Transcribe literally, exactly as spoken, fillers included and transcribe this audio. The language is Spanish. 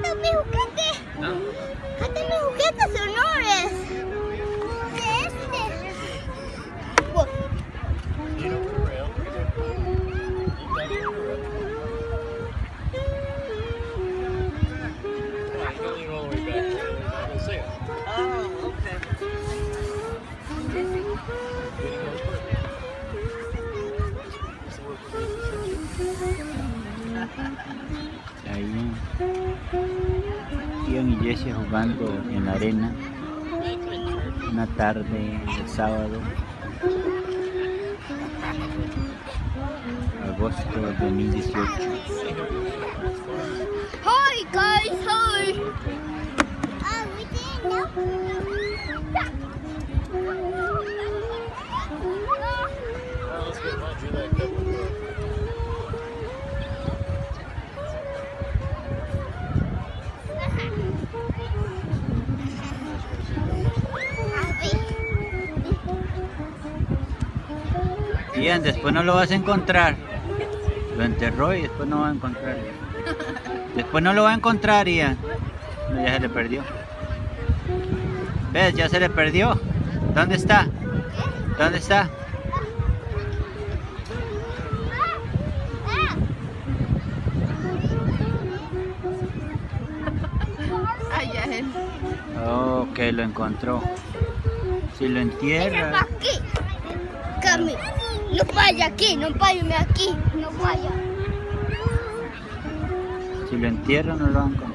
mi juguete. ¿No? Hasta mis juguetes sonores. De este. Bueno. Ahí Ian y Jessie jugando en la arena una tarde de sábado, agosto de dos mil dieciocho. Hi guys, hi. Ah, we didn't know. Ian, después no lo vas a encontrar. Lo enterró y después no va a encontrar. Después no lo va a encontrar, Ian. No, ya se le perdió. ¿Ves? Ya se le perdió. ¿Dónde está? ¿Dónde está? Allá es. Oh, ok, lo encontró. Si lo entierra. Para aquí. Cami, no vaya aquí, no vaya aquí, no vaya. Si lo entierra no lo van a encontrar.